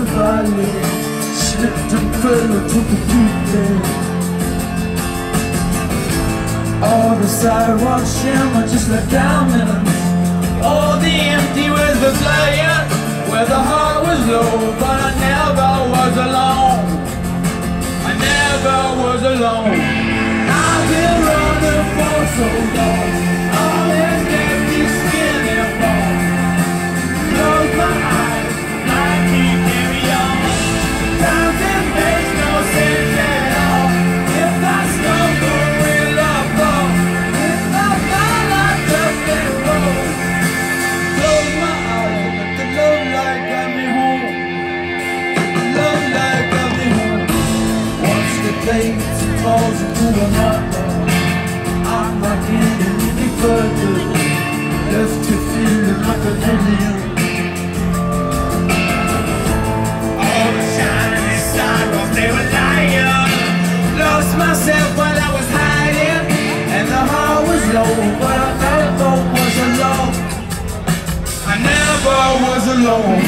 valley, slipped and fell into the deep end. All the sidewalks shimmer just like diamonds. All the empty was the playing, where the heart was low. But I never was alone, I never was alone. I've been running for so long, always left me skin and bone. Close my eyes, I can't carry on. Something makes no sense at all. If I stumble, will I fall? If I fall, I just let go. Close my eyes, let the love light got me home. The love light got me home. Once the fades and falls into another, I'm not getting any further. Left you feeling like an alien. All the shining sidewalks, they were lying. Lost myself while I was hiding, and the heart was low, but I never was alone. I never was alone.